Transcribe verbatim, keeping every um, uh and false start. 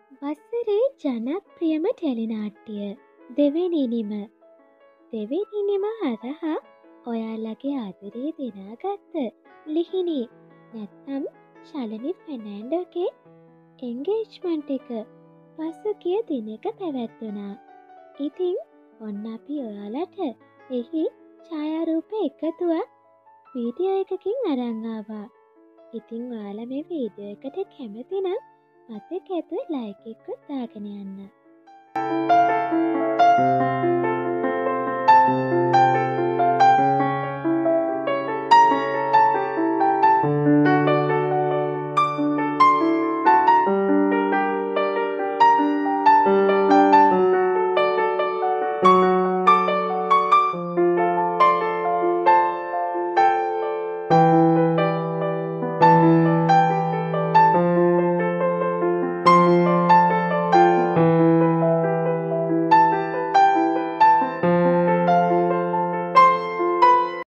වසරේ ජනප්‍රියම ටෙලිනාට්‍ය දෙවෙනි නිම. දෙවෙනි නිම හරහා ඔයාලගේ ආදරේ දිනාගත්ත ලිහිණි නැත්නම් ශලනි ෆර්නෑන්ඩෝගේ එන්ගේජ්මන්ට් එක පසුගිය දිනක පැවැත්වුණා. ඉතින් ඔන්න අපි ඔයාලට එහි ඡායාරූප එකතුවක් වීඩියෝ එකකින් අරන් ආවා. ඉතින් ඔයාලා මේ වීඩියෝ එකට කැමති නම් මතක ඇතුව ලයික් එකක් දාගෙන යන්න.